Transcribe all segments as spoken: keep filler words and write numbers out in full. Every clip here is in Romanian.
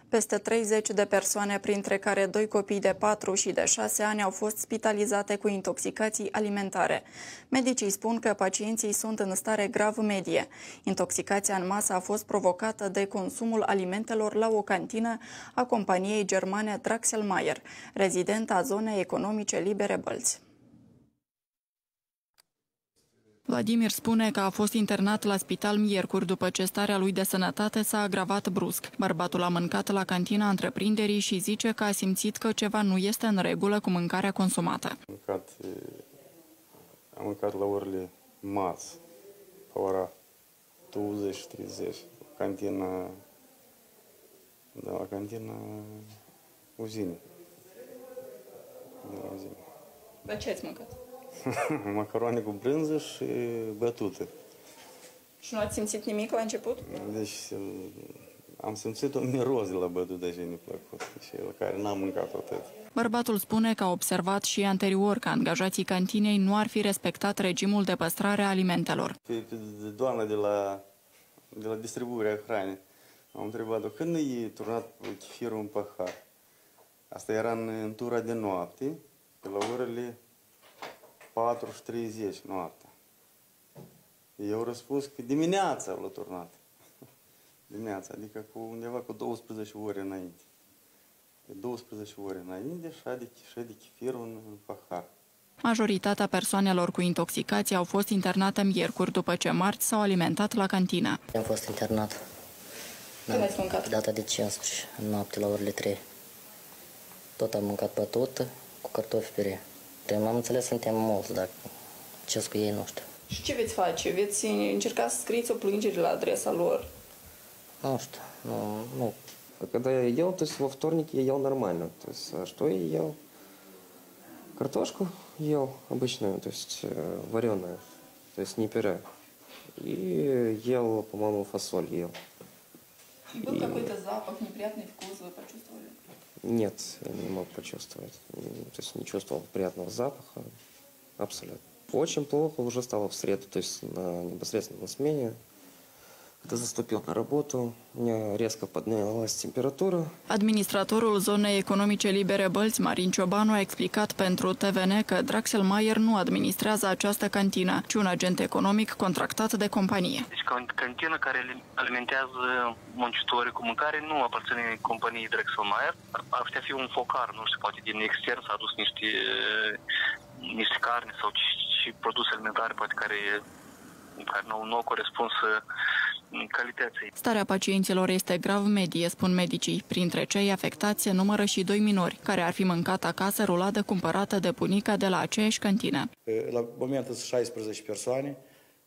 Peste treizeci de persoane, printre care doi copii de patru și de șase ani, au fost spitalizate cu intoxicații alimentare. Medicii spun că pacienții sunt în stare grav medie. Intoxicația în masă a fost provocată de consumul alimentelor la o cantină a companiei germane Draxelmaier, rezidentă a zonei economice libere Bălți. Vladimir spune că a fost internat la spital miercuri după ce starea lui de sănătate s-a agravat brusc. Bărbatul a mâncat la cantina întreprinderii și zice că a simțit că ceva nu este în regulă cu mâncarea consumată. Am mâncat, am mâncat la orele masă, la ora douăzeci treizeci, cantina, de la cantina uzinei. Dar ce ați mâncat? Macaroane cu brânză și bătute. Și nu ați simțit nimic la început? Deci am simțit un miros de la bătute și ne plăcut, și la care n-am mâncat atât. Bărbatul spune că a observat și anterior că angajații cantinei nu ar fi respectat regimul de păstrare a alimentelor. Pe, pe doamna de la, de la distribuirea hranei am întrebat-o când e turnat chefirul în pahar. Asta era în, în tura de noapte, pe la orele patru și treizeci noaptea. Eu răspuns că dimineața l-a turnat. Dimineața, adică cu undeva cu douăsprezece ore înainte. De douăsprezece ore înainte și de chefirul în, în pahar. Majoritatea persoanelor cu intoxicație au fost internate miercuri, după ce marți s-au alimentat la cantină. Am fost internat. Când ați mâncat? Data de cincisprezece, în noapte la orele trei. Tot am mâncat bătută cu cartofi pire. M-am înțeles, suntem mulți, dar ce cu ei nu știu. Și ce veți face? Veți încerca să scrieți o plângere la adresa lor? Nu știu, nu, nu. Когда я ел, то есть во вторник я ел нормально. То есть, а что я ел? Картошку ел обычную, то есть вареную, то есть не пюре. И ел, по-моему, фасоль ел. Был какой-то запах, неприятный вкус, вы почувствовали? Нет, я не мог почувствовать. То есть не чувствовал приятного запаха. Абсолютно. Очень плохо уже стало в среду, то есть на, непосредственно на смене. Когда заступил на работу, у меня резко поднялась температура. Administratorul zonei economice libere Bălți, Marin Ciobanu, a explicat pentru T V N că Draxelmaier nu administrează această cantină, ci un agent economic contractat de companie. Deci cantină care alimentează muncitorii cu mâncare nu aparține companiei Draxelmaier. Ar putea fi un focar, nu știu, poate din extern s-a adus niște, niște carne sau și produse alimentare, poate care, care nu, nu au corespuns calității. Starea pacienților este grav medie, spun medicii. Printre cei afectați se numără și doi minori, care ar fi mâncat acasă ruladă cumpărată de bunica de la aceeași cantină. La momentul sunt șaisprezece persoane.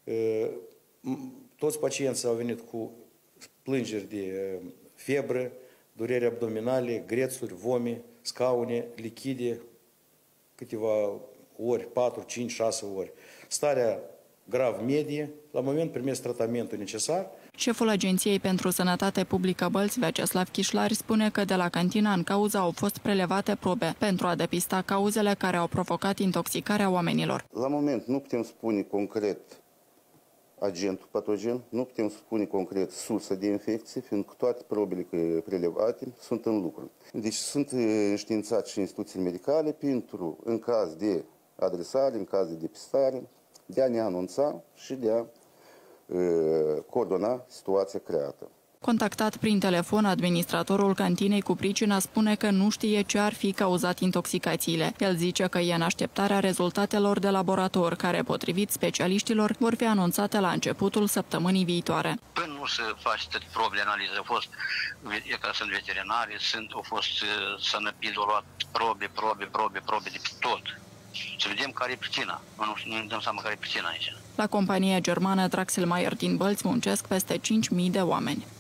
Toți pacienții au venit cu plângeri de febră, dureri abdominale, grețuri, vomi, scaune, lichide, câteva ori, patru, cinci, șase ori. Starea grav medie, la moment primesc tratamentul necesar. Șeful Agenției pentru Sănătate Publică Bălți, Vyacheslav Chișlari, spune că de la cantina în cauză au fost prelevate probe pentru a depista cauzele care au provocat intoxicarea oamenilor. La moment nu putem spune concret agentul patogen, nu putem spune concret sursa de infecție, fiindcă toate probele prelevate sunt în lucru. Deci sunt înștiințați și instituțiile medicale pentru, în caz de adresare, în caz de depistare, de a ne anunța și de a uh, coordona situația creată. Contactat prin telefon, administratorul cantinei cu pricina spune că nu știe ce ar fi cauzat intoxicațiile. El zice că e în așteptarea rezultatelor de laborator, care, potrivit specialiștilor, vor fi anunțate la începutul săptămânii viitoare. Până nu se face probe de analiză, au fost, e că sunt veterinari, sunt, au fost sănăpid, au luat probe, probe, probe, probe de tot. Să vedem care e pricina. Nu ne dăm seama care e pricina aici. La compania germană Draxelmaier din Bălți muncesc peste cinci mii de oameni.